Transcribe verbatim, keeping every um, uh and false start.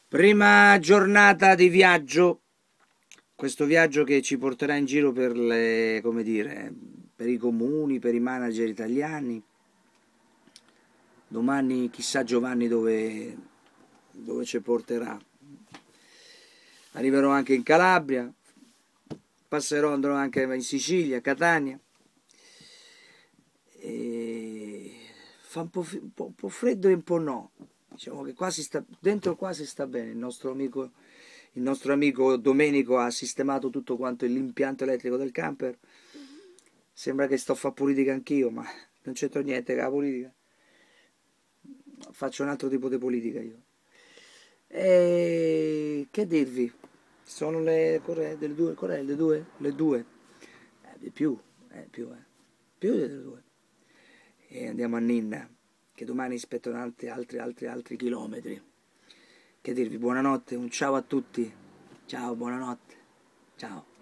Prima giornata di viaggio, questo viaggio che ci porterà in giro per le, come dire, per i comuni, per i manager italiani. Domani chissà Giovanni dove, dove ci porterà. Arriverò anche in Calabria, passerò, andrò anche in Sicilia, Catania. E fa un po', un po', un po' freddo e un po' no. Diciamo che qua si sta, dentro qua si sta bene. Il nostro amico, il nostro amico Domenico ha sistemato tutto quanto l'impianto elettrico del camper. Sembra che sto a fare politica anch'io, ma non c'entro niente con la politica. Faccio un altro tipo di politica io. E che dirvi? Sono le corre delle due, corre le due, le due. Eh, di più, eh, più, eh. Più delle due. E andiamo a Ninna, che domani aspettano altri, altri, altri, altri chilometri. Che dirvi, buonanotte, un ciao a tutti. Ciao, buonanotte. Ciao.